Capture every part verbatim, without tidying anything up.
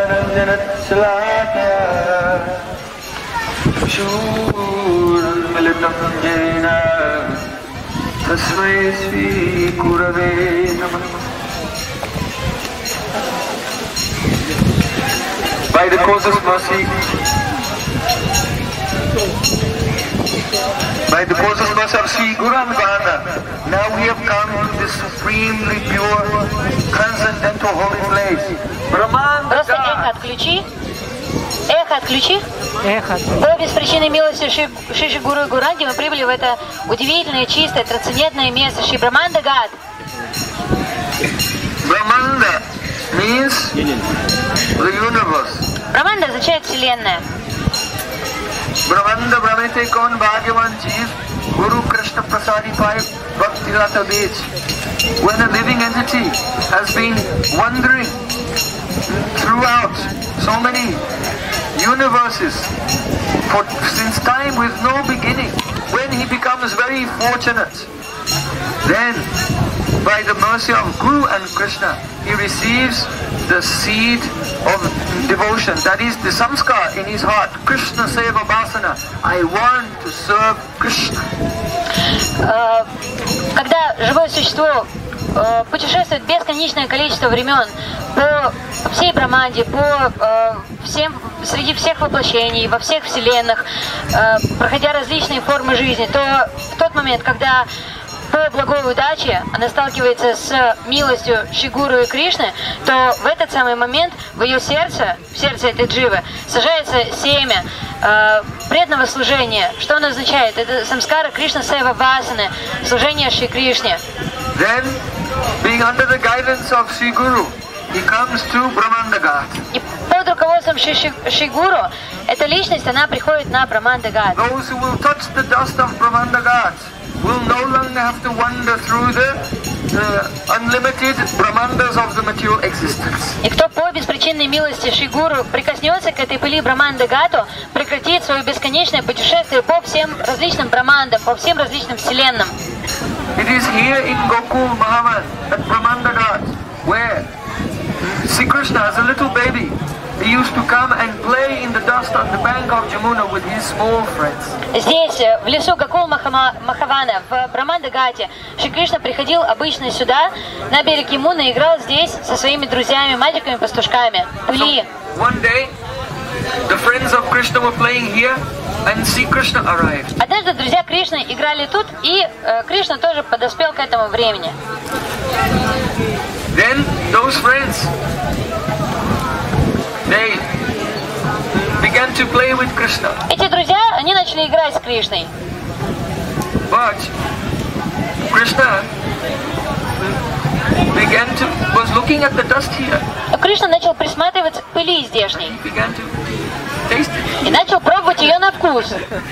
By the causeless mercy, by the causeless mercy of Sri Guru Anugana, now we have come to this supremely pure, transcendental holy place. Просто эхо отключи. Эхо отключи. Эхо. По беспричинной милости Шри, Шри Гуру и Гуранги мы прибыли в это удивительное, чистое, трансцендентное место Шри Браманда Гат. Brahmanda means the universe. Браманда означает вселенная. Brahmanda Brahmete Kon Bhagyavan Jeev Guru Krishna Prasadi Pai Bhakti Rata Vej. When a living entity has been wandering throughout so many universes for since time with no beginning, when he becomes very fortunate, then by the mercy of Guru and Krishna, he receives the seed of devotion, that is the samskar in his heart, Krishna Seva Vasana. I want to serve Krishna. Когда живое существо путешествует бесконечное количество времен по всей Браманде, по всем, среди всех воплощений, во всех вселенных, проходя различные формы жизни, то в тот момент, когда по благой удаче она сталкивается с милостью Шри Гуру и Кришны, то в этот самый момент в ее сердце, в сердце этой дживы, сажается семя э, преданного служения. Что оно означает? Это самскара Кришна Сева Васаны, служение Шри Кришне. Then, being under the guidance of Sri Guru, he comes to Brahmanda Ghat. И под руководством Шри, Шри, Шри Гуру эта личность, она приходит на Браманда Гат. Those who will touch the dust of Brahmanda Ghat will no longer have to wander through the uh, unlimited Brahmandas of the material existence. И кто по беспричинной милости Шри Гуру прикоснется к этой пыли Браманда Гату, прекратит свое бесконечное путешествие по всем различным Брамандам, по всем различным вселенным. It is here in Gokul Mahavan at Brahmanda Ghat where Sri Krishna as a little baby, he used to come and play in the dust on the bank of Jamuna with his small friends. Здесь, в лесу Гокул Махавана, в Браманда Гате, Шри Кришна приходил обычно сюда, на берег Ямуны, и играл здесь со своими друзьями, мальчиками-пастушками. Пыли. One day, the friends of Krishna were playing here, and Sri Krishna arrived. Однажды друзья Кришны играли тут, и э, Кришна тоже подоспел к этому времени. Then those friends, they began to play with Krishna. Эти друзья, они начали играть с Кришной. But Krishna began to was looking at the dust here. Но Кришна начал присматриваться к пыли здешней. Began to taste it. И начал пробовать ее на вкус.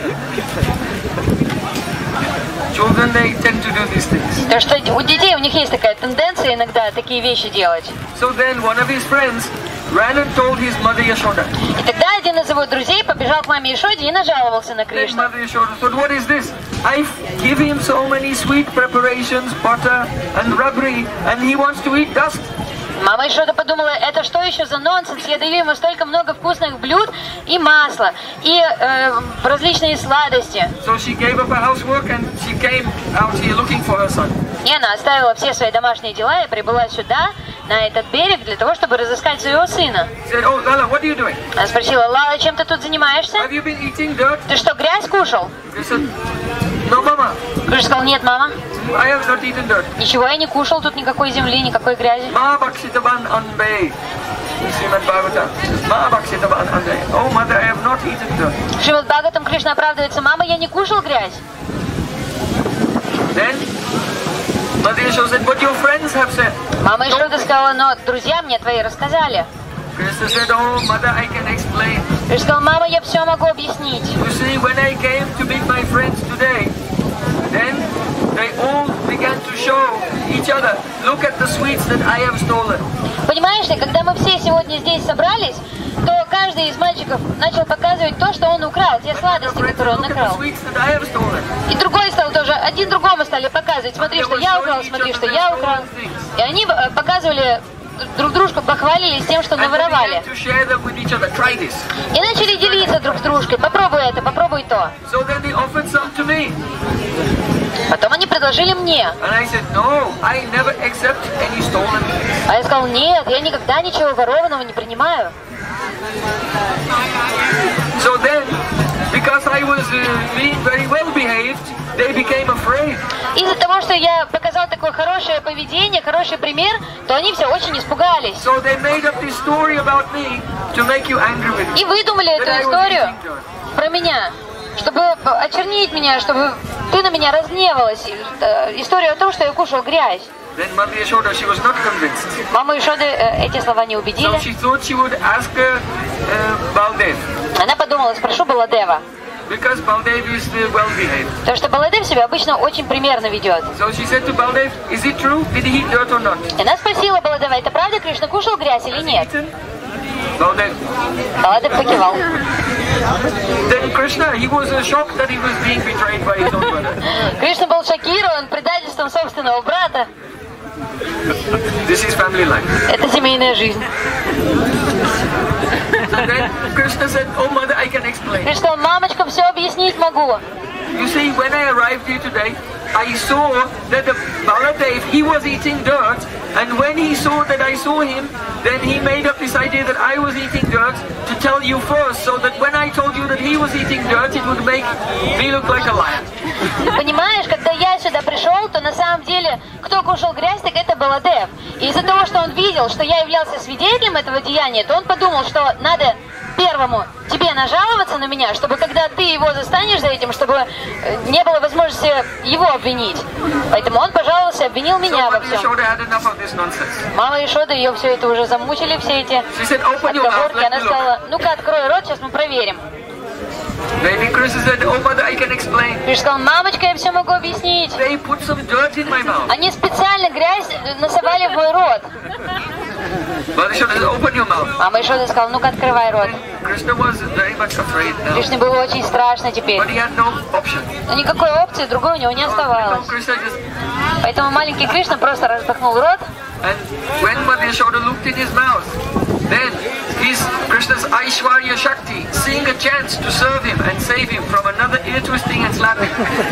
Children, they tend to do these things. Потому что у детей, у них есть такая тенденция иногда такие вещи делать. So then one of his friends ran and told his mother Yashoda. И тогда один из его друзей побежал к маме Ишоде и нажаловался на Then Кришну. mother Yashoda said, what is this? I give him so many sweet preparations, butter and rubbery, and he wants to eat dust. Мама Ишода подумала, это что еще за нонсенс? Я даю ему столько много вкусных блюд и масла, и э, различные сладости. So she gave up her housework and she came out here looking for her son. И она оставила все свои домашние дела и прибыла сюда, на этот берег, для того, чтобы разыскать своего сына. She said, oh Lala, what are you doing? Она спросила, Лала, чем ты тут занимаешься? Have you been eating dirt? Ты что, грязь кушал? He said, no mama, Кришна сказал, нет, мама, I have not eaten dirt. ничего я не кушал, тут никакой земли, никакой грязи. Ma Bhakshitavan Anbe. Srimad Bhagavatam. Ma Bhakshitavan Anbe. Oh mother, I have not eaten dirt. В Шримад Бхагаватам Кришна оправдывается, мама, я не кушал грязь. Then Mother Yashoda said, what your friends have said. Мама Ишода сказала, но друзья мне твои рассказали. Krishna said, oh mother, I can explain. Кришна сказал, мама, я все могу объяснить. You see, when I came to meet my friends today, then they all began to show each other, look at the sweets that I have stolen. Понимаешь ли, когда мы все сегодня здесь собрались, то каждый из мальчиков начал показывать то, что он украл, те сладости, которые он накрал. И другой стал тоже, один другому стали показывать, смотри, что я украл, смотри, что я украл. И они показывали друг дружку похвалились тем, что And they наворовали. began to share them with each other. Try this. И начали делиться друг с дружкой. Попробуй это, попробуй то. So then they offered some to me. Потом они предложили мне. And I said, no, I never accept any stolen things. А я сказал, нет, я никогда ничего ворованного не принимаю. So then, because I was uh, being very well behaved, they became afraid. Из-за того, что я показал такое хорошее поведение, хороший пример, то они все очень испугались. So they made up this story about me to make you angry with me. И выдумали That эту I was историю eating dirt. про меня, чтобы очернить меня, чтобы ты на меня разгневалась. Э, История о том, что я кушал грязь. Then Mother Yashoda, she was not convinced. Маму Ишоды э, эти слова не So убедили. she thought she would ask uh, uh, Baldev. Она подумала, спрошу Баладева. Because Baldev is uh, well behaved. Потому что Баладев себя обычно очень примерно ведет. So she said to Baldev, is it true? Did he eat dirt or not? И она спросила Баладева, это правда, Кришна кушал грязь или нет? Eaten? Baldev. Баладев покивал. Then Krishna, he was uh, shocked that he was being betrayed by his own brother. Кришна был шокирован предательством собственного брата. This is family life. Это семейная жизнь. So then Krishna said, oh mother, I can explain. Кришна сказал, мамочка, все объяснить могу. You see, when I arrived here today, I saw that the Baladev, he was eating dirt, and when he saw that I saw him, then he made up this idea that I was eating dirt to tell you first, so that when I told you that he was eating dirt, it would make me look like a liar. Ты понимаешь, когда я сюда пришел, то на самом деле, кто кушал грязь, так это Баладев. И из-за того, что он видел, что я являлся свидетелем этого деяния, то он подумал, что надо первому тебе нажаловаться на меня, чтобы когда ты его застанешь за этим, чтобы э, не было возможности его обвинить. Поэтому он пожаловался, обвинил So меня во Mother всем. Yashoda had enough of this nonsense. Мама Ишода, ее все это уже замучили, все эти She said, open your mouth, отговорки. let Она me look. сказала, ну-ка, открой рот, сейчас мы проверим. Maybe Krishna said, oh mother, I can explain. Кришна сказал, мамочка, я все могу объяснить. They put some dirt in my mouth. Они специально грязь насовали в мой рот. Mother Yashoda said, open your mouth. Мама Ишода сказала, ну-ка, открывай рот. Krishna was very much afraid now, Кришне было очень страшно теперь. but he had no option. Но никакой опции другой у него не So оставалось. Krishna just, Поэтому маленький Кришна просто распахнул рот. and when Mother Yashoda looked in his mouth, then his Krishna's Aishwarya Shakti, seeing a chance to serve him and save him from another ear twisting and slapping.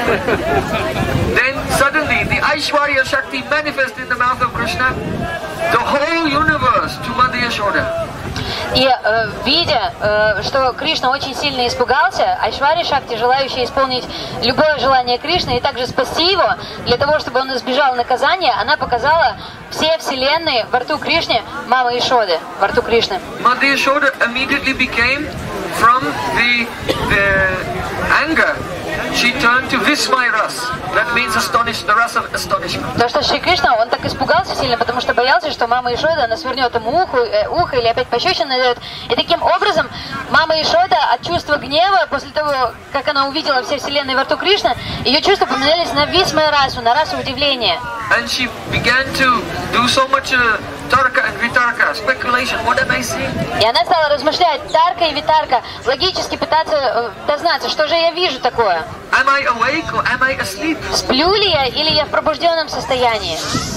Then suddenly the Aishwarya Shakti manifested in the mouth of Krishna, the whole universe to Mother Yashoda. И э, видя, э, что Кришна очень сильно испугался, Айшварья Шакти, желающая исполнить любое желание Кришны и также спасти его, для того, чтобы он избежал наказания, она показала все вселенные во рту Кришны, мамы Ишоды, во рту Кришны. Mother Yashoda immediately became, from the, the anger, she turned to Vismay Ras. That means astonished, the Ras of astonishment. То, что Шри Кришна, он так испугался сильно, потому что боялся, что мама Ишода, она свернет ему ухо, э, ухо или опять пощечину дает. И таким образом мама Ишода от чувства гнева, после того, как она увидела все вселенные во рту Кришны, ее чувства поменялись на Висмай Расу, на расу удивления. And she began to do so much uh, tarka and vitarka, speculation. What am I seeing? И она стала размышлять, тарка и витарка, логически пытаться э, дознаться, что же я вижу такое. Am I awake or am I asleep? Сплю ли я или я в пробужденном состоянии?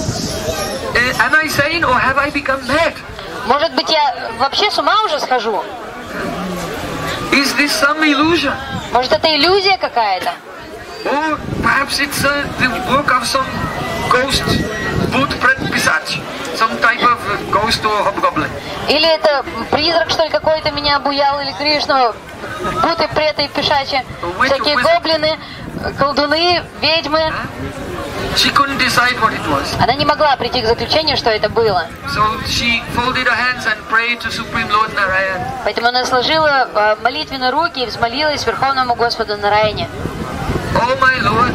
Uh, am I sane or have I become mad? Может быть, я вообще с ума уже схожу? Is this some illusion? Может, это иллюзия какая-то? Or perhaps it's uh, the work of some ghost, bhoot, pret, pisach, some type of uh, ghost or hobgoblin. Или это призрак, что ли, какой-то меня обуял, или Кришну, буты, преты, пешачи, всякие гоблины, колдуны, ведьмы. She couldn't decide what it was. Она не могла прийти к заключению, что это было. So she folded her hands and prayed to Supreme Lord Narayan. Поэтому она сложила э, молитвенно руки и взмолилась Верховному Господу Нараяне. Oh my Lord,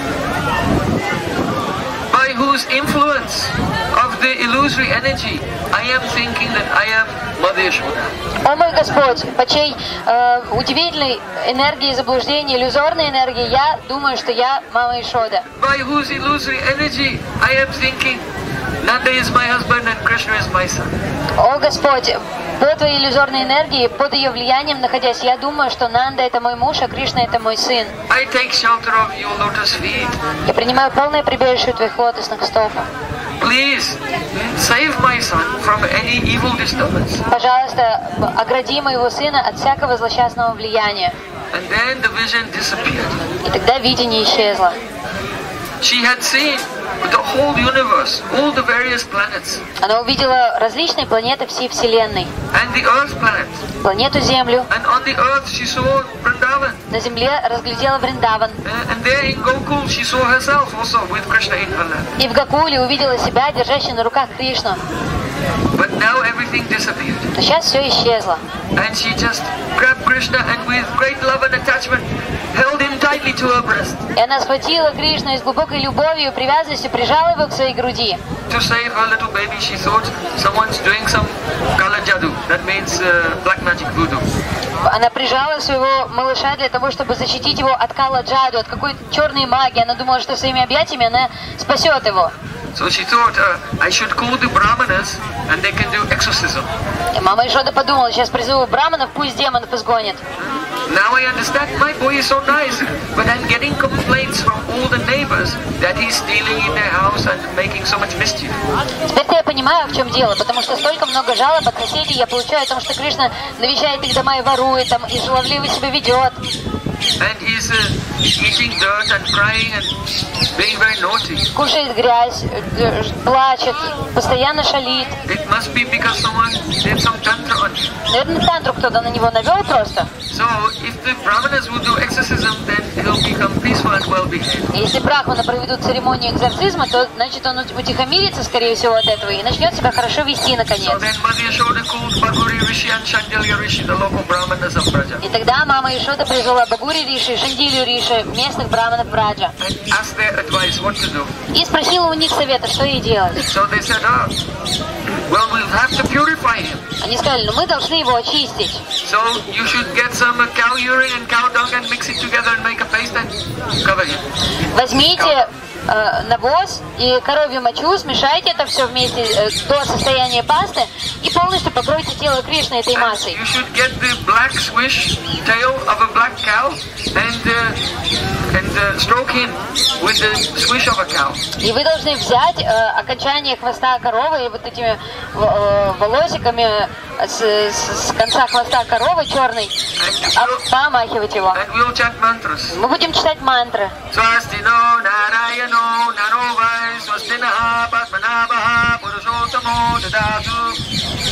by whose influence of the illusory energy I am thinking that I am Mother Yashoda. О мой Господь, по чьей э, удивительной энергии заблуждения, иллюзорной энергии, я думаю, что я мама Ишода. By whose illusory energy I am thinking Nanda is my husband and Krishna is my son. О Господь, по твоей иллюзорной энергии, под ее влиянием находясь, я думаю, что Нанда это мой муж, а Кришна это мой сын. I take shelter of your lotus feet. Я принимаю полное прибежище у твоих лотосных стопов. please save my son from any evil disturbance. Пожалуйста, огради моего сына от всякого злосчастного влияния. And then the vision disappeared. И тогда видение исчезло. She had seen the whole universe, all the various planets, Она увидела различные планеты всей Вселенной. and the Earth planet. Планету Землю. And on the Earth she saw Vrindavan. На Земле разглядела Вриндаван. Uh, and there in Gokul she saw herself also with Krishna in her lap. И в Гокуле увидела себя, держащей на руках Кришну. But now everything disappeared. Но сейчас все исчезло. And she just grabbed Krishna and with great love and attachment held him tightly to her breast. И она схватила Кришну и с глубокой любовью и привязанностью прижала его к своей груди. To save her little baby, she thought someone's doing some kala jadoo. That means uh, black magic voodoo. Она прижала своего малыша для того, чтобы защитить его от Кала Джаду, от какой-то черной магии. Она думала, что своими объятиями она спасет его. So she thought, uh, I should call the brahmanas and they can do exorcism. И мама Ишода подумала, сейчас призову браманов, пусть демонов изгонит. Now I understand my boy is so nice, but I'm getting complaints from all the neighbors that he's stealing in their house and making so much mischief. Теперь-то я понимаю, в чем дело, потому что столько много жалоб от соседей я получаю о том, что Кришна навещает их дома и ворует, там, и жаловливо себя ведет. And he's uh, eating dirt and crying and being very naughty. Кушает грязь, э, плачет, постоянно шалит. It must be because someone did some tantra on him. Наверное, тантру кто-то на него навел просто. So if the brahmanas would do exorcism, then he'll become peaceful and well behaved. И если брахманы проведут церемонию экзорцизма, то значит он утихомирится, скорее всего, от этого и начнет себя хорошо вести наконец. So then Mother Yashoda called Bhaguri Rishi and Shandilya Rishi, the local brahmanas of Braja, И тогда мама Ишода призвала Багури Риши, Шандилью Риши, местных браманов Браджа, and asked their advice what to do. и спросила у них совета, что ей делать. So they said, oh, well, we'll have to purify him. Они сказали, ну мы должны его очистить. So you should get some uh, cow urine and cow dung and mix it together and make a paste and cover him. Возьмите э, навоз и коровью мочу, смешайте это все вместе э, до состояния пасты и полностью покройте тело Кришны этой And массой. you should get the black swish tail of a black cow and uh, and uh, stroke him with the swish of a cow. И вы должны взять э, окончание хвоста коровы и вот этими э, волосиками с, с, с конца хвоста коровы черной а, помахивать его. And we'll chant mantras. Мы будем читать мантры. Swastino Narayano Narovai Swastinaha Padmanabhaha Purushottamo Dadatu.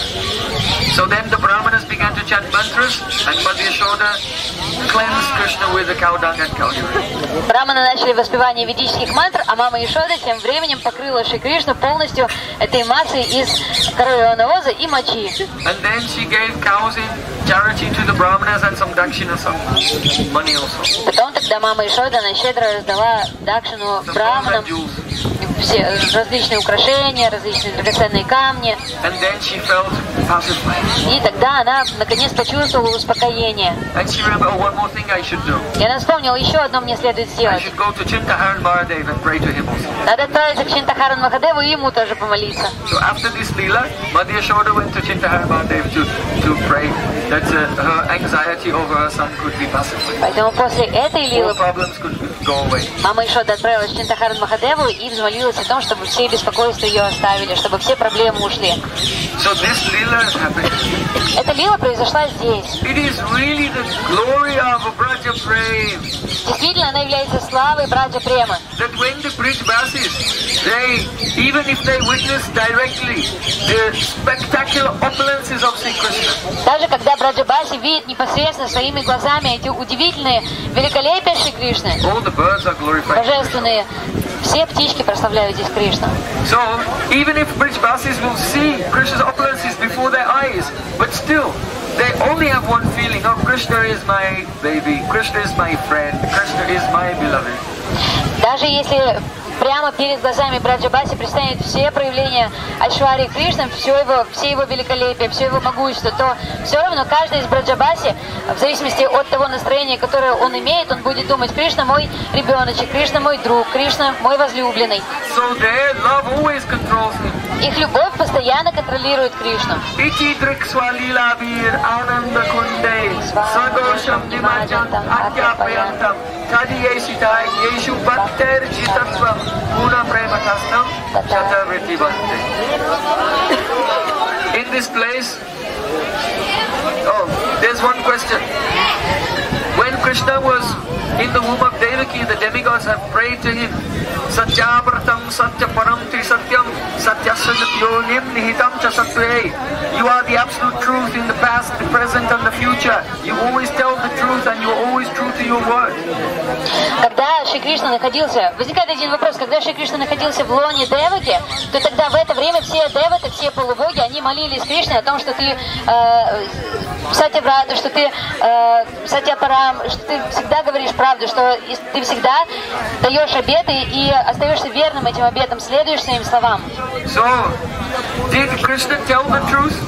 So then the brahmanas began to chant mantras and Mother Yashoda cleansed Krishna with the cow dung and cow urine. Браманы начали воспевание ведических мантр, а мама Ишода тем временем покрыла Шри Кришну полностью этой массой из коровьего навоза и мочи. And then she gave cows in charity to the brahmanas and some dakshina, some money also. Потом тогда мама Ишода она щедро раздала дакшину Some браманам, gold and jewels. все различные украшения, различные драгоценные камни. And then she felt pacified. И тогда она наконец почувствовала успокоение. And she remembered, oh, one more thing I should do. И она вспомнила, еще одно мне следует I сделать. should go to Chintaharan Mahadev and pray to him also. Надо отправиться к Чинтахаран Махадеву и ему тоже помолиться. So after this lila, Mother Yashoda went to Chintaharan Mahadev to, to pray that uh, her anxiety over her son could be pacified. Поэтому после этой All лилы problems could go away. мама Ишода отправилась к Чинтахаран Махадеву и взмолилась о том, чтобы все беспокойства ее оставили, чтобы все проблемы ушли. So this lila happened. Эта лила произошла здесь. It is really the glory of Braja Prem Действительно, она является славой Браджа Премы. that when the Brijbasis, they, even if they witness directly the spectacular opulences of Sri Krishna, Даже когда Браджабаси видит непосредственно своими глазами эти удивительные великолепия Шри Кришны, all the birds are glorified. божественные, все птички прославляют здесь Кришну. So, even if Brijbasis will see Krishna's opulences before their eyes, but still, they only have one feeling, oh, Krishna is my baby, Krishna is my friend, Krishna is my beloved. Даже если прямо перед глазами Браджабаси предстанет все проявления Айшвари Кришны, все его, все его великолепие, все его могущество, то все равно каждый из Браджабаси, в зависимости от того настроения, которое он имеет, он будет думать: Кришна мой ребеночек, Кришна мой друг, Кришна мой возлюбленный. So their love always controls him. Их любовь постоянно контролирует Кришну. Iti drikswa lila bir ananda kunde, sagosh Sham Nimajantam Adyapayantam Tadiyesitai Yeshu Bhatter Jitatvam Puna Prematastam Shatavriti Bhante. In this place, oh, there's one question. When Krishna was in the womb of Devaki, the demigods have prayed to him. Satyapratam Satyaparam Trisatyam Satyasajatyonim Nihitam Chasatve. You are the absolute truth in the past, the present and the future. You always tell the truth and you are always true to your word. Когда Шри Кришна находился, возникает один вопрос, когда Шри Кришна находился в лоне Деваки, то тогда в это время все деваты, все полубоги, они молились Кришне о том, что ты э, Сатяврата, что ты э, Сатяпарам, что ты всегда говоришь правду, что ты всегда даешь обеты и остаешься верным этим обетам, следуешь своим словам. So, did Krishna tell the truth?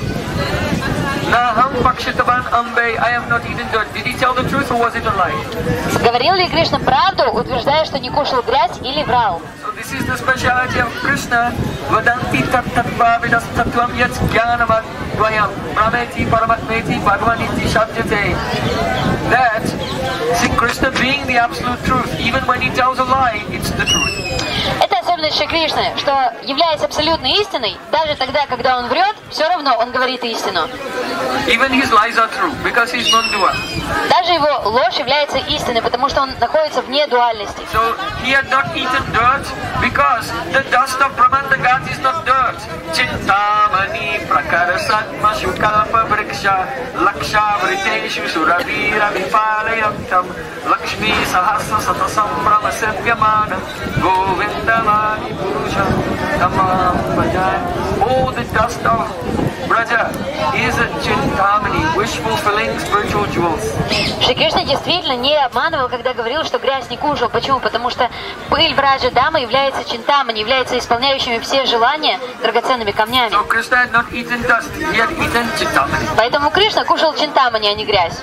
Naham Pakshitavan Ambe, I am not eaten dirt. Did he tell the truth or was it a lie? Говорил ли Кришна правду, утверждая, что не кушал грязь, или врал? So this is the speciality of Krishna. Vadanti tat tattva vidas tattvam yat jnanavat dvayam brahmeti paramatmeti bhagavaniti shabdhyate. That, see, Krishna being the absolute truth, even when he tells a lie, it's the truth. Это особенность Шри Кришны, что являясь абсолютной истиной, даже тогда, когда он врет, все равно он говорит истину. Even his lies are true, because he's non-dual. Даже его ложь является истиной, потому что он находится вне дуальности. So he had not eaten dirt because the dust of Brahmandaghat is not dirt. Chintamani prakarasatma shukalpa vriksha laksha vriteshu suravira vipalayantam lakshmi sahasra satasam brahmasevyamana govindamani purusha tamam bhajan. Oh, the dust of Braja is a Chintamani, wish-fulfilling spiritual jewels. Шри Кришна действительно не обманывал, когда говорил, что грязь не кушал. Почему? Потому что пыль Браджа Дама является Чинтамани, является исполняющими все желания драгоценными камнями. So Krishna had not eaten dust, he had eaten Chintamani. Поэтому Кришна кушал Чинтамани, а не грязь.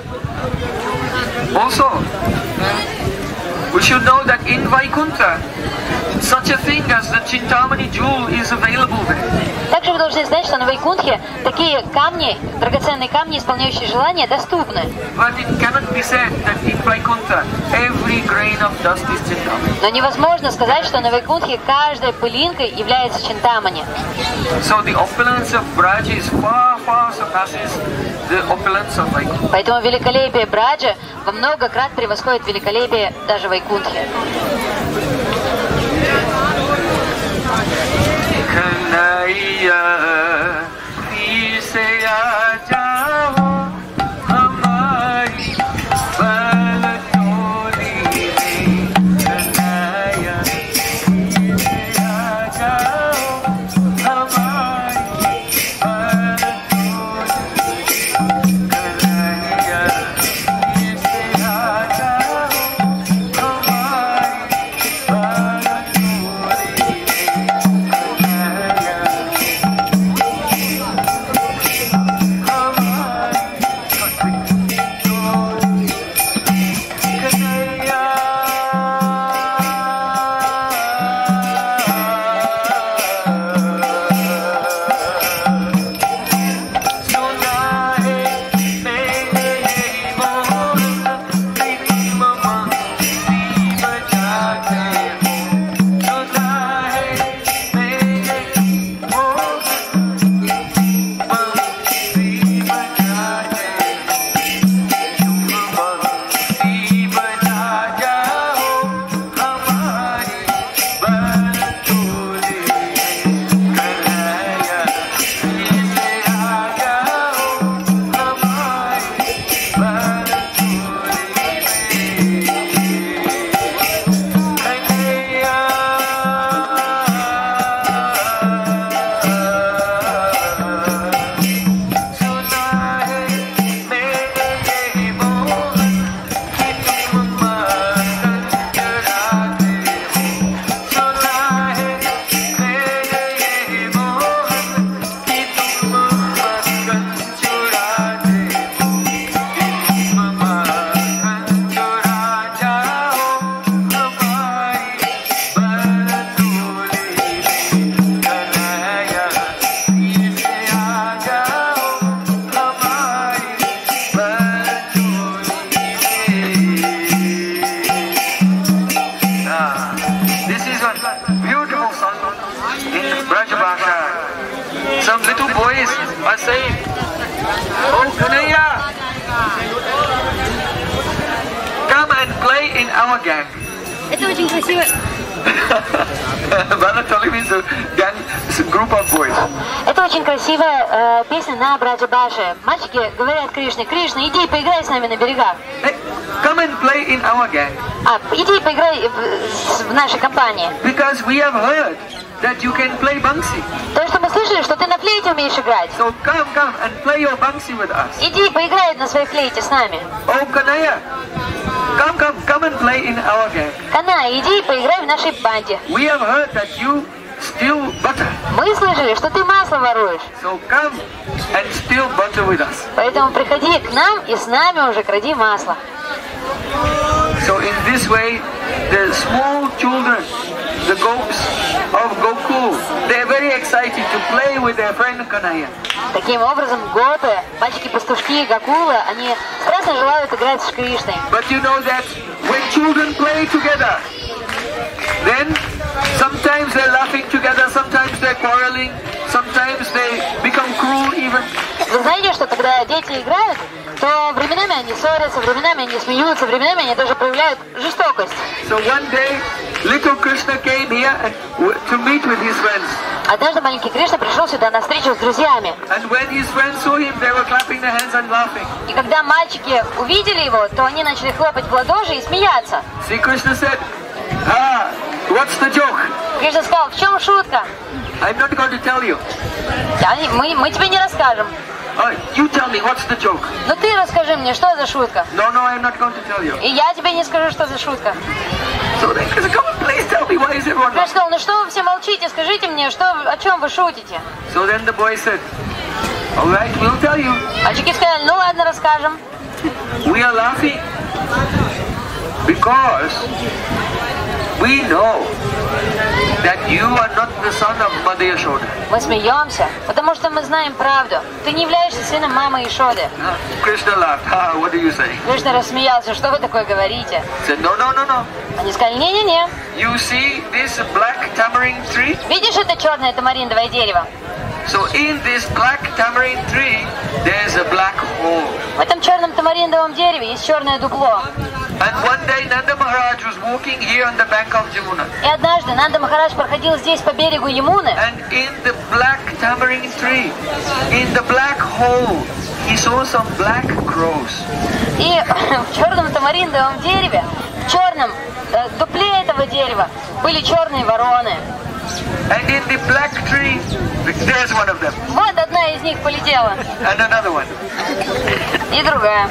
Also, we should know that in Vaikuntha, such a thing as the Chintamani jewel is available there. Также вы должны знать, что на Вайкунтхе такие камни, драгоценные камни, исполняющие желания, доступны. But it cannot be said that in Vaikuntha every grain of dust is Chintamani. Но невозможно сказать, что на Вайкунтхе каждая пылинка является Чинтамани. So the opulence of Braj is far, far surpasses the opulence of Vaikuntha. Поэтому великолепие Браджа во много крат превосходит великолепие даже Вайкунтхи. Kanaiya, veer se aa jao, hamari balatoli mein. Kanaiya, veer se aa jao, hamari balatoli mein. Kanaiya, veer se aa jao, hamari balatoli mein. Oh, Kanhaiya! Come and play in our gang. Это очень красиво. Balatali means a gang, it's a group of boys. Это очень красивая э, песня на Браджа Баше. Мальчики говорят Кришне: Кришна, иди поиграй с нами на берегах. Hey, come and play in our gang. А, иди поиграй в, в нашей компании. Because we have heard that you can play Bangsi. То, что мы слышали, что ты на флейте умеешь играть. So come, come and play your Bangsi with us. Иди поиграй на своей флейте с нами. Oh, Kanhaiya, come, come, come and play in our gang. Кана, иди поиграй в нашей банде. We have heard that you steal butter. Мы слышали, что ты масло воруешь. So come and steal butter with us. Поэтому приходи к нам и с нами уже кради масло. So in this way, the small children, the gopis of Gokul, they are very excited to play with their friend Kanhaiya. Таким образом, гопы, мальчики-пастушки, Гокулы, они страстно желают играть с Кришной. But you know that when children play together, then sometimes they're laughing together, sometimes they're quarreling, sometimes they become cruel even. Вы знаете, что когда дети играют, то временами они ссорятся, временами они смеются, временами они даже проявляют жестокость. So one day, little Krishna came here and, to meet with his friends. Однажды маленький Кришна пришел сюда на встречу с друзьями. And when his friends saw him, they were clapping their hands and laughing. И когда мальчики увидели его, то они начали хлопать в ладоши и смеяться. See, Krishna said, ah, what's the joke? Кришна сказал: в чем шутка? I'm not going to tell you. Да, мы, мы тебе не расскажем. Oh, you tell me, what's the joke? Но ты расскажи мне, что за шутка. No, no, I'm not going to tell you. И я тебе не скажу, что за шутка. So then Krishna, come on, please tell me, why is everyone Кришна laughing? сказал: ну что вы все молчите, скажите мне, что, о чем вы шутите? So then the boy said, all right, we'll tell you. Мальчики сказали: ну ладно, расскажем. We are laughing because we know that you are not the son of Mother Yashoda. Мы смеемся, потому что мы знаем правду. Ты не являешься сыном мамы Ишоды. Uh, Krishna laughed. Ah, what do you say? Кришна рассмеялся: что вы такое говорите? Said, no, no, no, no. Они сказали: не-не-не. You see this black tamarind tree? Видишь это черное тамариндовое дерево? So in this black tamarind tree, there's a black hole. В этом черном тамариндовом дереве есть черное дупло. And one day Nanda Maharaj was walking here on the bank of Jamuna. И однажды Нанда Махарадж проходил здесь по берегу Ямуны. And in the black tamarind tree, in the black hole, he saw some black crows. И в черном тамариндовом дереве, в черном э, дупле этого дерева были черные вороны. And in the black tree, there's one of them. Вот одна из них полетела. And another one. И другая.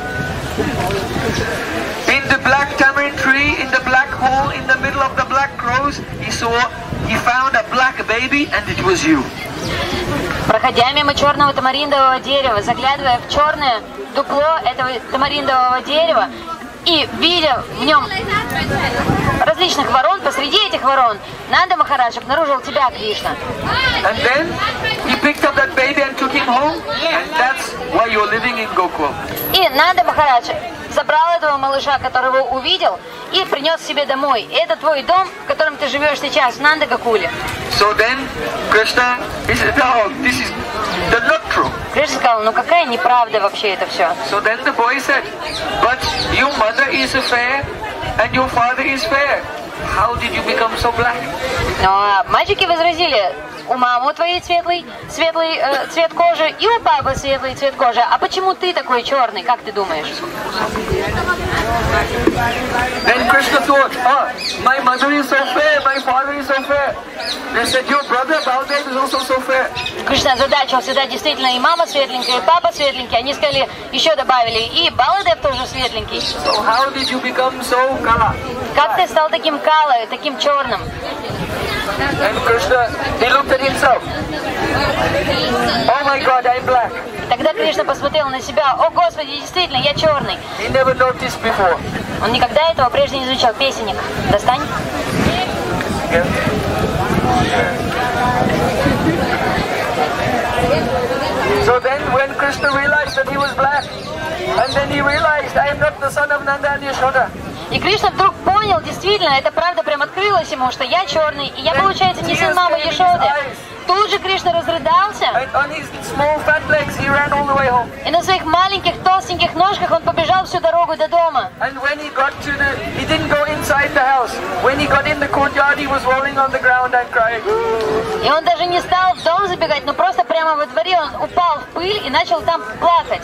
In the black tamarind tree, in the black hole, in the middle of the black crows, he saw, he found a black baby, and it was you. Проходя мимо черного тамариндового дерева, заглядывая в черное дупло этого тамариндового дерева и видя в нем различных ворон, посреди этих ворон Нанда Махарадж обнаружил тебя, Кришна. And then he picked up that baby and took him home, and that's why you're living in Gokul. И Нанда Махарадж забрал этого малыша, которого увидел, и принес себе домой. И это твой дом, в котором ты живешь сейчас, в Нанда Гокуле. So then Krishna, he said, no, this is not true. Кришна сказал: ну какая неправда вообще это все. So then the boy said, but your mother is fair and your father is fair. How did you become so black? Но мальчики возразили: у мамы твоей светлый, светлый э, цвет кожи, и у папы светлый цвет кожи. А почему ты такой черный, как ты думаешь? Then Krishna thought, oh, my mother is so fair, my father is so fair. They said, your brother Baldev is also so fair. Кришна озадачился: да, действительно, и мама светленькая, и папа светленький. Они сказали, еще добавили, и Баладев тоже светленький. So how did you become so kala? Как ты стал таким калой, таким черным? And Krishna, he looked at himself. Oh my God, I'm black. И тогда Кришна посмотрел на себя: о Господи, действительно, я черный. He never noticed before. Он никогда этого прежде не изучал. Песенник, достань. Yeah. So then when Krishna realized that he was black, and then he realized, I am not the son of Nanda and Yashoda. И Кришна вдруг понял, действительно, это правда прям открылось ему, что я черный, и я, получается, не сын мамы Яшоды. Тут же Кришна разрыдался, и на своих маленьких толстеньких ножках он побежал всю дорогу до дома. И он даже не стал в дом забегать, но просто прямо во дворе он упал в пыль и начал там плакать.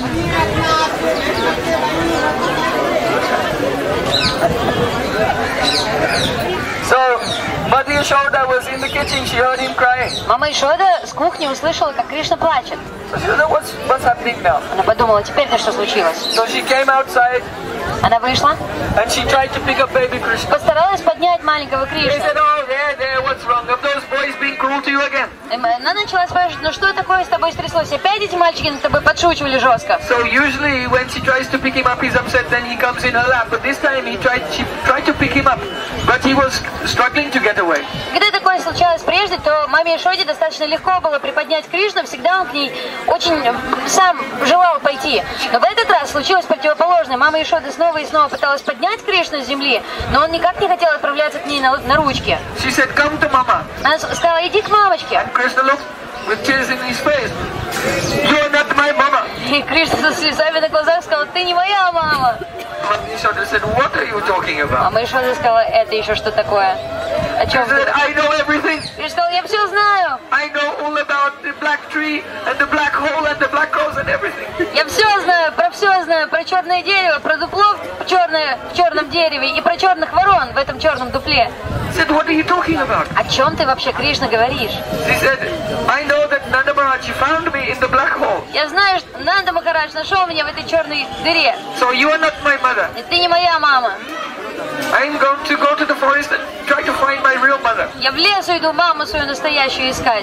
So, Mother Yashoda was in the kitchen, she heard him crying. Мама Яшода с кухни услышала, как Кришна плачет. So she said, what's, what's happening now? Она подумала, теперь-то что случилось? So she came outside. Она вышла, and she tried to pick up baby Krishna. Постаралась поднять маленького They Кришну. said, oh, there, there, what's wrong? Have those boys been cruel to you again? Она начала спрашивать, ну что такое с тобой стряслось? Опять эти мальчики над тобой подшучивали жестко? So usually when she tries to pick him up, he's upset, then he comes in her lap. But this time he tried, she tried to pick him up, but he was struggling to get away. Когда такое случалось прежде, то маме Яшоде достаточно легко было приподнять Кришну, всегда он к ней очень сам желал пойти. Но в этот раз случилось противоположное. Мама Яшода снова и снова пыталась поднять Кришну с земли, но он никак не хотел отправляться к ней на, на ручки. She said, come to mama. Она сказала, иди к мамочке. Krishna looked with tears in his face. You're not my mama. И Кришна со слезами на глазах сказал, ты не моя мама. Mother Yashoda said, what are you talking about? Мама Яшода сказала, это еще что такое? О чем She said, ты? I know everything. Кришна сказала, я все знаю. I know all about the black tree and the black hole and the black rose and everything. Я все знаю, про все знаю, про черное дерево, про дупло в, черное, в черном дереве и про черных ворон в этом черном дупле. She said, what are you talking about? О чем ты вообще, Кришна, говоришь? She said, I know that Nanda Maharaj found me in the black hole. Я знаю, что Нанда Махарадж нашел меня в этой черной дыре. So you are not my mother. И ты не моя мама. I'm going to go to the forest and try to find my real mother. Я в лес иду маму свою настоящую искать.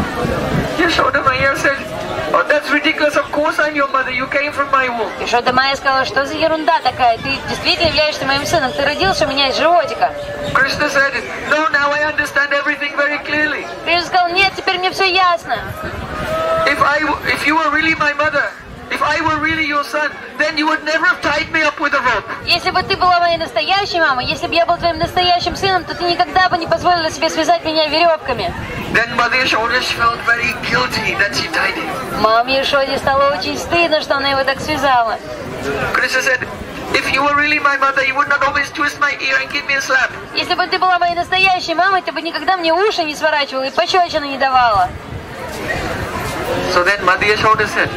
Yashoda Maya said, oh, that's ridiculous. Of course I'm your mother. You came from my womb. Яшода Майя сказала, что за ерунда такая? Ты действительно являешься моим сыном. Ты родился у меня из животика. Krishna said, no, now I understand everything very clearly. Кришна сказал, нет, теперь мне все ясно. If I, if you were really my mother, if I were really your son, then you would never have tied me up with a rope. Если бы ты была моей настоящей мамой, если бы я был твоим настоящим сыном, то ты никогда бы не позволила себе связать меня веревками. Then Mother Yashoda felt very guilty that she tied him. Маме Яшоде стало очень стыдно, что она его так связала. Krishna said, if you were really my mother, you would not always twist my ear and give me a slap. Если бы ты была моей настоящей мамой, ты бы никогда мне уши не сворачивала и пощечины не давала. So then Mother Yashoda said,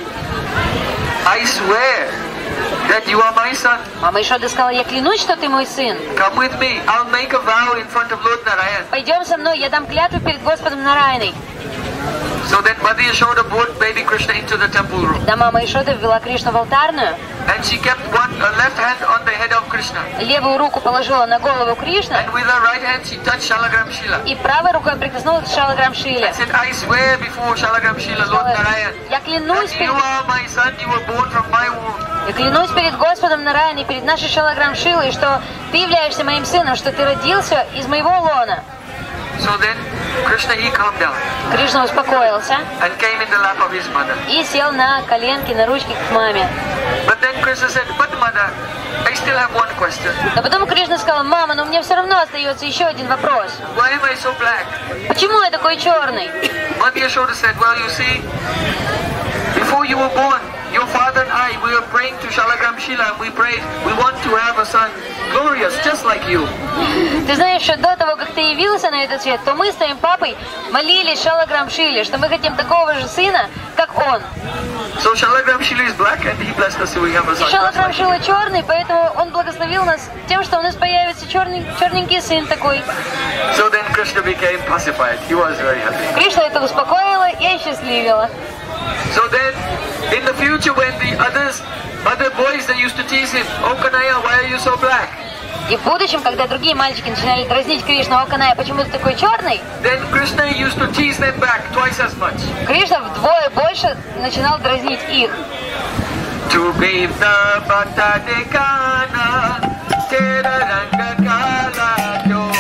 I swear that you are my son. Мама Яшода сказала, я клянусь, что ты мой сын. Come with me. I'll make a vow in front of Lord Narayan. Пойдем со мной, я дам клятву перед Господом Нараяной. So then Mother Yashoda brought baby Krishna into the temple room. Тогда мама Яшода ввела Кришну в алтарную. And she kept one uh, left hand on the head of Krishna. Левую руку положила на голову Кришны. And with her right hand she touched Shalagram Shila. И правой рукой прикоснулась к Шалаграм Шиле. And said, I swear before Shalagram Shila, Lord Narayan, Я клянусь that перед... you are my son, you were born from my womb. Я клянусь перед Господом Нараяной, перед нашей Шалаграм Шилой, что ты являешься моим сыном, что ты родился из моего лона. So then Krishna, he calmed down Кришна успокоился and came in the lap of his mother. и сел на коленки, на ручки к маме. But then Krishna said, but mother, I still have one question. Но потом Кришна сказал, мама, но у меня все равно остается еще один вопрос. Why am I so black? Почему я такой черный? Mother Yashoda said, well, you see, before you were born, your father and I, we were praying to Shalagram Shila and we prayed, we want to have a son glorious, just like you. Ты знаешь, что до того, как ты явился на этот свет, то мы с твоим папой молились Шалаграм Шиле, что мы хотим такого же сына, как он. So Shalagram Shila is black and he blessed us so we have a son. Шалаграм Шила черный, поэтому он благословил нас тем, что у нас появится черный, черненький сын такой. So then Krishna became pacified. He was very happy. Кришна это успокоила и осчастливила. So then, in the future when the others, other boys that used to tease him, oh Kanaya, why are you so black? И в будущем, когда другие мальчики начинали дразнить Кришну, о, Каная, почему ты такой черный? Then Krishna used to tease them back twice as much. Кришна вдвое больше начинал дразнить их. To be the bata dekana, tera ranga kala jo.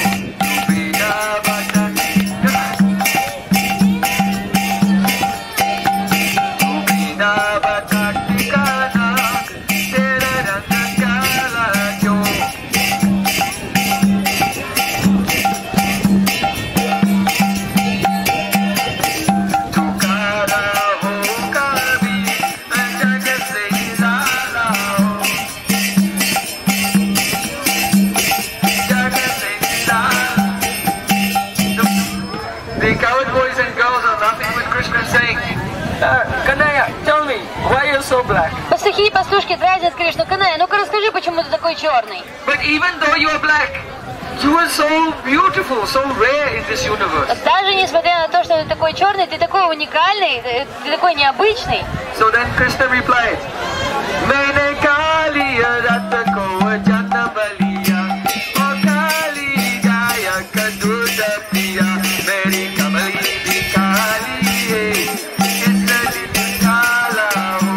Uh, Kanaya, tell me, why you're so black? Пастухи и пастушки дразнят Кришну. Каная, ну-ка расскажи, почему ты такой черный? But even though you are black, you are so beautiful, so rare in this universe. Даже несмотря на то, что ты такой черный, ты такой уникальный, ты такой необычный. So then Krishna replied, Maine Kaliya Ratta ko Janna Baliya, O Kali Jaya Kaduta Priya, Meri Kamali Di Kali Hai, Isali Di Kala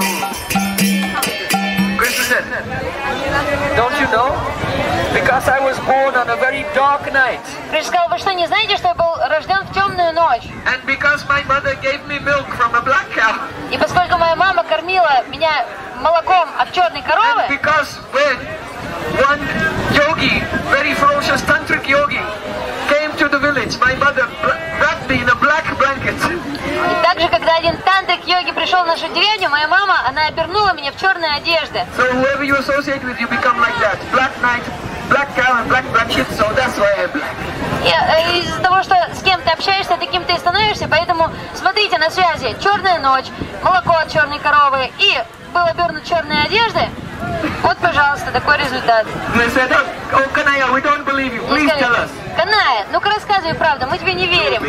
Ho. Krishna said, don't you know? Because I was born on a very dark night. Кришна сказал, вы что, не знаете, что я был рожден в темную ночь? And because my mother gave me milk from a black cow. И поскольку моя мама кормила меня молоком от черной коровы, And because when one yogi, very ferocious tantric yogi, came to the village, my mother wrapped me in a black blanket. и также, когда один тантрик йоги пришел в нашу деревню, моя мама, она обернула меня в черные одежды. So whoever you associate with, you become like that. Black night, black cow and black blanket, so that's why I'm black. И э, из-за того, что с кем ты общаешься, таким ты и становишься, поэтому смотрите на связи. Черная ночь, молоко от черной коровы и был обернут черные одежды. Вот, пожалуйста, такой результат. They said, oh, Kanaya, we don't believe you. Please tell us. Каная, ну-ка рассказывай правду, мы тебе не верим.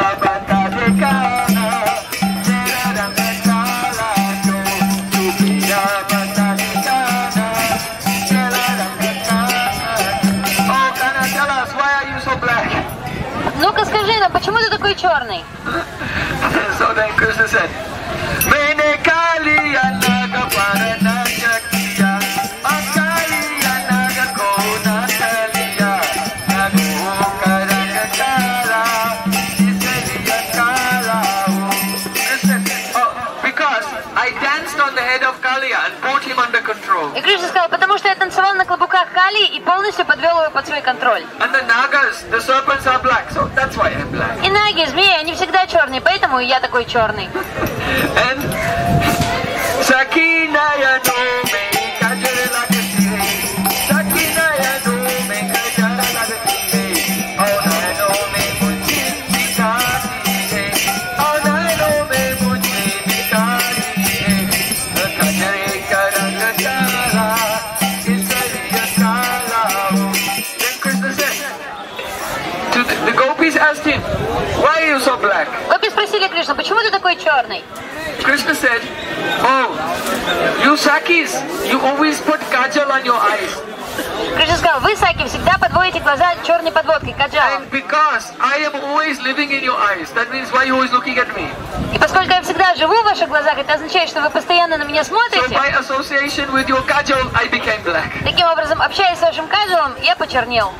Ну-ка скажи нам, почему ты такой черный? So then Krishna said, Maine Kaliya Naga Parana Shaktiya, Akaliya Naga Kona Kaliya, Nago Karaka Kala, Isaliya Kala. Krishna said, oh, because I danced on the head of Kaliya and put him under control. И Кришна сказал, потому что я танцевал на клобуках Кали и полностью подвел его под свой контроль. And the Nagas, the serpents are black, so that's why I'm black. И наги, змеи, они всегда черные, поэтому и я такой черный. And Sakinaya no me kajara lagati hai, Sakinaya no me kajara lagati hai, aur na no me mujhe nikati hai, aur na no me mujhe nikati hai, kajare ka rang kala, isaliya kala ho. Then Krishna said, to the, the gopis asked him, why are you so black? Гопи спросили Кришну, почему ты такой черный? Krishna said, oh, you Sakis, you always put kajal on your eyes. Кришна сказал, вы, Саки, всегда подводите глаза черной подводкой, каджалом. And because I am always living in your eyes, that means why you always looking at me. И поскольку я всегда живу в ваших глазах, это означает, что вы постоянно на меня So смотрите. by association with your kajal, I became black. Таким образом, общаясь с вашим каджалом, я почернел.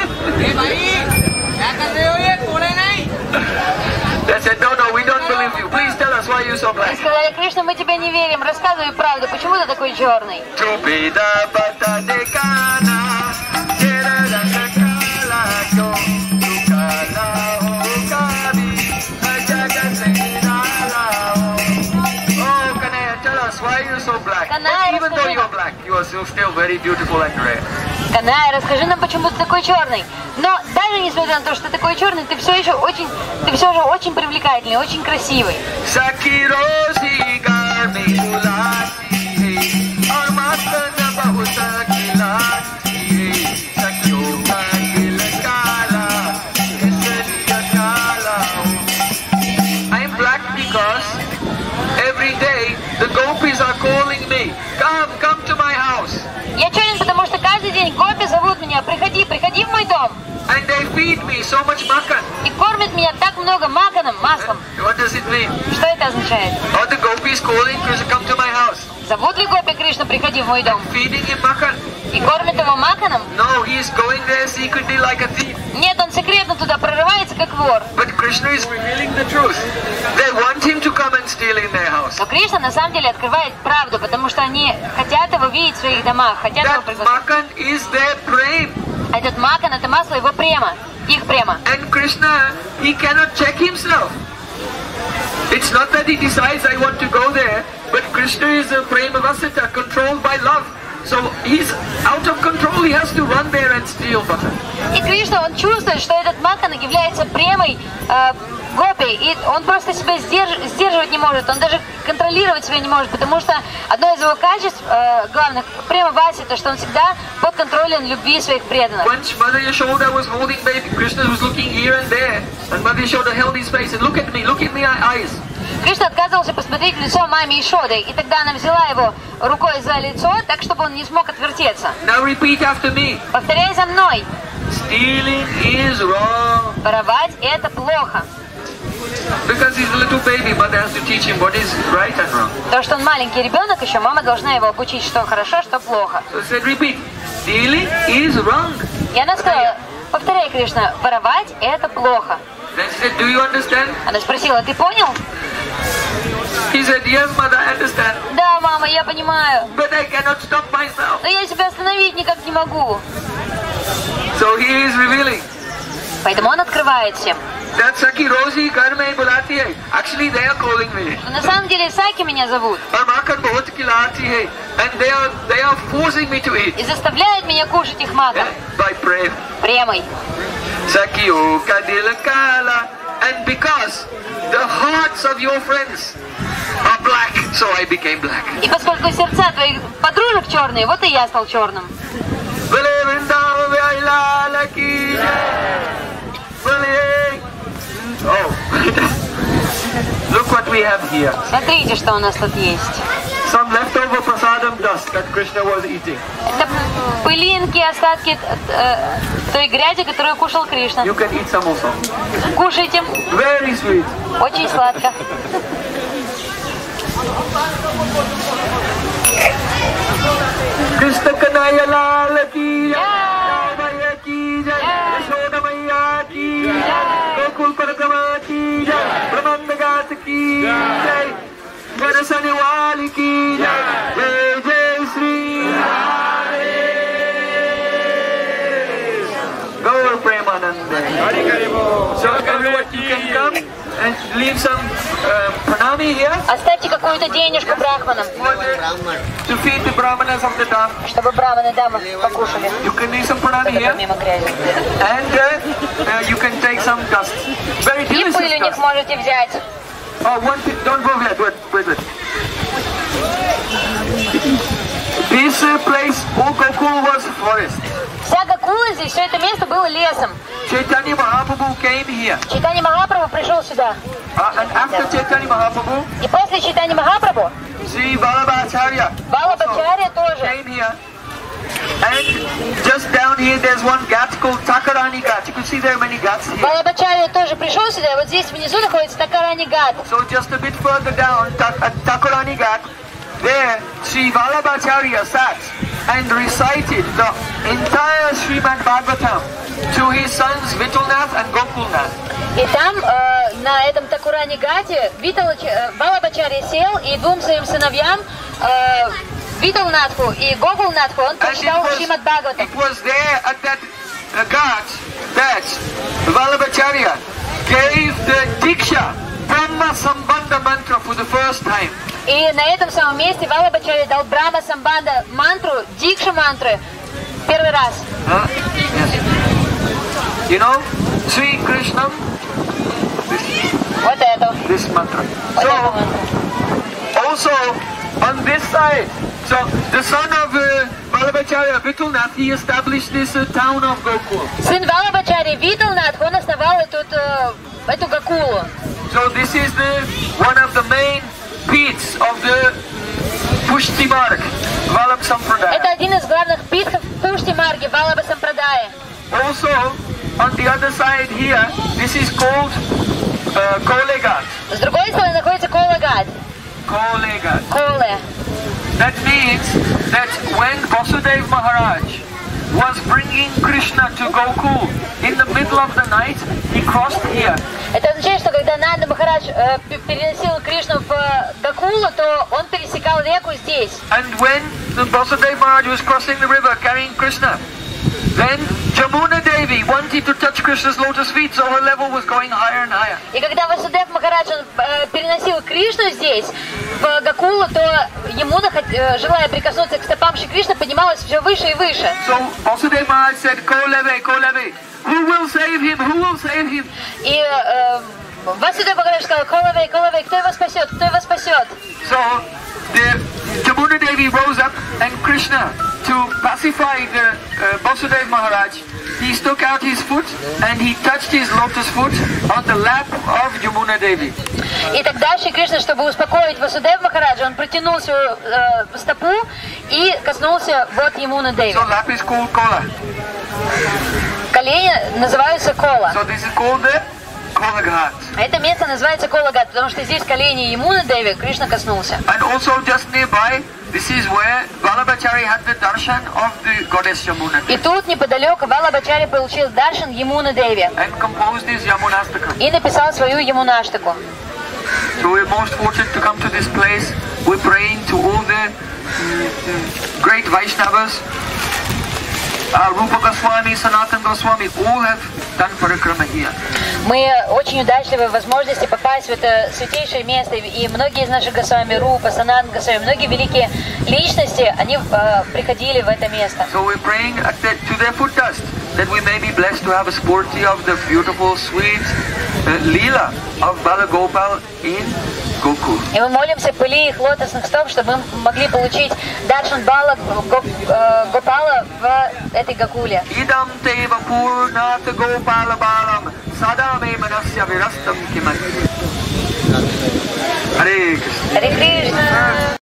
They said, no, no, we don't believe you. Please tell us why you're so И black. сказали, Кришна, мы тебе не верим, рассказывай правду, почему ты такой черный? Trupida bata dekana, tera ranga kala ko, tukala ho kabi, ajaga senala ho. Oh, Kanaya, tell us why you're so black. Kanaya, But even though расскажи you're нам. black, you are still, still very beautiful and rare. Каная, расскажи нам, почему ты такой черный. Но даже несмотря на то, что ты такой черный, ты все еще очень, ты все же очень привлекательный, очень красивый. Saki rosi garmi ulasi, aur matna bahut gilasi, sakyo ka dil kala, isliye kala. I am black because every day the gopis are calling me, come, come to my house. Я черен, потому что каждый день гопи зовут меня, приходи, приходи в мой дом. And they feed me so much makan. И кормят меня так много маканом, маслом. What does it mean? Что это означает? Are the gopis calling Krishna, come to my house? Зовут ли гопи Кришну, приходи в мой дом? Feeding him makan? И кормят его маканом? No, he is going there secretly like a thief. Нет, он секретно туда прорывается, как вор. But Krishna is revealing the truth. They want him to come and steal in their house. Но Кришна на самом деле открывает правду, потому что они хотят его видеть в своих домах, хотят его That пригласить. makan is their prem. А этот макан, это масло его према, их према. And Krishna, he cannot check himself. It's not that he decides I want to go there, but Krishna is a prema vasita, controlled by love. So he's out of control. He has to run there and steal butter. И Кришна, он чувствует, что этот Макана является премой э, гопи, и он просто себя сдерж... сдерживать не может, он даже контролировать себя не может, потому что одно из его качеств э, главных, према Васи, то, что он всегда под контролем любви своих преданных. When Mother Yashoda was holding baby, Krishna was looking here and there, and Mother Yashoda held his face and look at me, look at me eyes. Кришна отказывался посмотреть в лицо маме Ишоды, и тогда она взяла его рукой за лицо, так, чтобы он не смог отвертеться. Now repeat after me. Повторяй за мной. Stealing is wrong. Воровать – это плохо. Because he's a little baby, mother has to teach him what is right and wrong. Потому что он маленький ребенок еще, мама должна его обучить, что хорошо, что плохо. So said, repeat. Stealing is wrong. И она сказала, повторяй, Кришна, воровать – это плохо. Then she said, do you understand? Она спросила, ты понял? He said, yes, mother, I understand. Да, мама, я понимаю. But I cannot stop myself. Но я себя остановить никак не могу. So he is revealing. Поэтому он открывает всем. That Saki Rosi घर में बुलाती है. Actually, they are calling me. Но на самом деле Саки меня зовут. और माखन बहुत खिलाती है. And they are they are forcing me to eat. И заставляют меня кушать их маком. By prayer. Премой. Sakiyo ka dil kala. And because the hearts of your friends are black, so I became black. И поскольку сердца твоих подружек черные, вот и я стал черным. Bale Vrindavan Vailala ki jai. Bale. Oh. Look what we have here. Смотрите, что у нас тут есть. Some leftover prasadam dust that Krishna was eating. Это пылинки, остатки э, той грязи, которую кушал Кришна. You can eat some also. Кушайте. Very sweet. Очень сладко. Krishna Kanaya Lal ki jai. Maya ki jai. Yashoda Maya ki jai. Gokul Parakama ki jai. Brahmanda Gat ki jai. Varasani Wali ki jai. Jai Jai Sri Hare. Gaur Premanande. So everyone, you can come and leave some uh, pranami here. Оставьте какую-то денежку брахманам, To feed the brahmanas of the dam. чтобы браманы дамы покушали. You can leave some pranami Только here. мимо грязи. And uh, uh, you can take some dust. Very И delicious пыль у них dust. можете взять. Oh, one thing, don't go yet. Wait, wait, wait. This uh, place, all Gokul was forest. Вся Гокула здесь, все это место было лесом. Chaitanya Mahaprabhu came here. Чайтанья Махапрабху пришел сюда. Uh, and after Chaitanya Mahaprabhu, И после Чайтаньи Махапрабху Sri Vallabhacharya Валабхачарья тоже. came here. And just down here, there's one ghat called Takarani Ghat. You can see there are many ghats here. Валабхачарья тоже пришел сюда. И вот здесь внизу находится Такарани Гат. So just a bit further down, Tak at Takarani Ghat, there Sri Vallabhacharya sat and recited the entire Srimad Bhagavatam to his sons Vitulnath and Gokulnath. И там, э, на этом Такурани Гате, Валабхачарья сел и двум своим сыновьям, э, Виталнатху и Гокулнатху, он And it прочитал was, Шримад Бхагаватам. it was there at that uh, ghat that Vallabhacharya gave the Diksha Brahma Sambandha mantra for the first time. И на этом самом месте Валабхачарья дал Брахма Самбанда мантру, Дикша мантры, первый раз. Huh? Yes. You know, Sri Krishna, this, Вот это. this mantra. Вот это So, мантра. also on this side, so the son of uh, Vallabhacharya, Vitulnath, he established this uh, town of Gokul. Сын Валабхачарьи Виталнатх, он основал эту, э, эту Гокулу. So this is the one of the main peaks of the Pushti Marg, Vallabh Это Sampradaya. один из главных питхов Пушти Марги, Валаба Сампрадая. Also, on the other side here, this is called uh, Kolegat. С другой стороны находится Колагат, Kolegat. Коле. That means that when Vasudev Maharaj was bringing Krishna to Gokul, in the middle of the night, he crossed here. Это означает, что когда Нанда Махарадж э, переносил Кришну в э, Гокулу, то он пересекал реку здесь. And when the Vasudev Maharaj was crossing the river carrying Krishna, Then Jamuna Devi wanted to touch Krishna's lotus feet, so her level was going higher and higher. И когда Васудев Махарадж он, э, переносил Кришну здесь, в Гакулу, то Ямуна, э, желая прикоснуться к стопам Шри Кришны, поднималась все выше и выше. So Vasudev Maharaj said, Koleve, Koleve, who will save him, who will save him? И э, Васудев Махарадж сказал, Колавей, Колавей, кто его спасет, кто его спасет? So the Jamuna Devi rose up and Krishna, to pacify the uh, Vasudev Maharaj, he stuck out his foot and he touched his lotus foot on the lap of Jamuna Devi. И тогда Шри Кришна, чтобы успокоить Васудев Махараджа, он протянул свою э, стопу и коснулся вот Ямуны Деви. So lap is called Kola. Колени называются Кола. So this is called the Kolaghat. Это место называется Колагат, потому что здесь колени Ямуны Деви Кришна коснулся. And also just nearby, this is where Vallabhachari had the darshan of the goddess Yamuna. И тут неподалеку Валабхачари получил даршан Ямуны Деви And composed his Yamunastaka. и написал свою Ямунаштаку. So we're most fortunate to come to this place. We're praying to all the mm, great Vaishnavas. Uh, Rupa Goswami, Sanatan Goswami, all have done parikrama here. Мы очень удачливы в возможности попасть в это святейшее место, и многие из наших Госвами, Рупа, Санатан Госвами, многие великие личности, они э, приходили в это место. So we're praying at the, to their foot dust, that we may be blessed to have a sporty of the beautiful, sweet uh, Leela of Balagopal in Gokul. И мы молимся пыли их лотосных стоп, чтобы мы могли получить даршан Бала Гоп, э, Гопала в этой Гокуле. Idam teva purnat Gopala balam sadame manasya virastam kimat. Hare Krishna. Харе Кришна.